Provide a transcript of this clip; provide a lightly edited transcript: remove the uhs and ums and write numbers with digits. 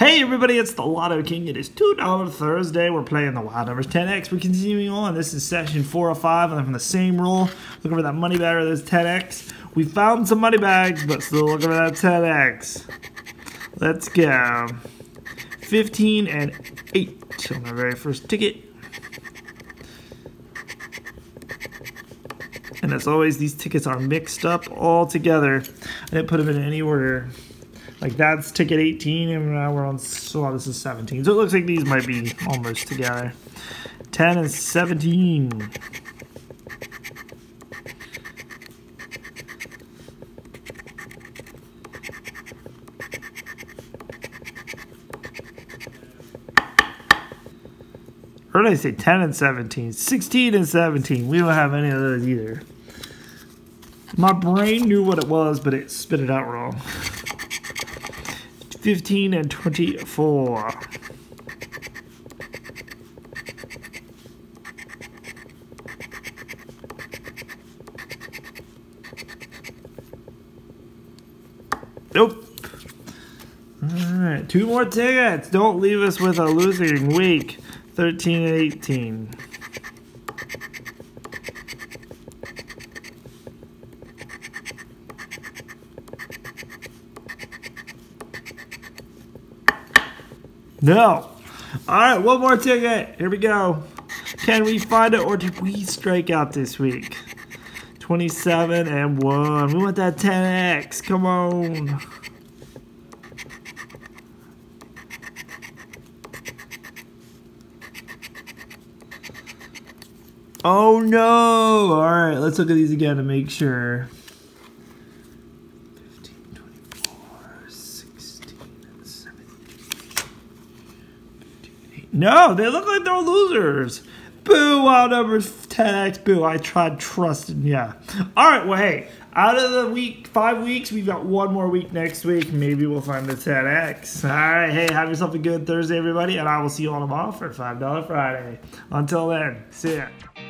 Hey everybody, it's the Lotto King. It is $2 Thursday. We're playing the wild numbers 10x. We're continuing on. This is session 405, and I'm from the same rule. Looking for that money bag, there's 10x. We found some money bags, but still looking for that 10x. Let's go. 15 and 8 on our very first ticket. And as always, these tickets are mixed up all together. I didn't put them in any order. Like that's ticket 18, and now we're on, so this is 17. So it looks like these might be almost together. 10 and 17. Or did I say 10 and 17? 16 and 17. We don't have any of those either. My brain knew what it was, but it spit it out wrong. 15 and 24. Nope. Alright, 2 more tickets. Don't leave us with a losing week. 13 and 18. No. Alright, one more ticket. Here we go. Can we find it, or did we strike out this week? 27 and 1. We want that 10x. Come on. Oh no. Alright, let's look at these again to make sure. 15, 24, 16, and 17. No, they look like they're losers. Boo, wild numbers 10x. Boo, I tried trusting ya. Alright, well, hey, out of the 5 weeks, we've got one more week next week. Maybe we'll find the 10x. Alright, hey, have yourself a good Thursday, everybody, and I will see you all tomorrow for $5 Friday. Until then, see ya.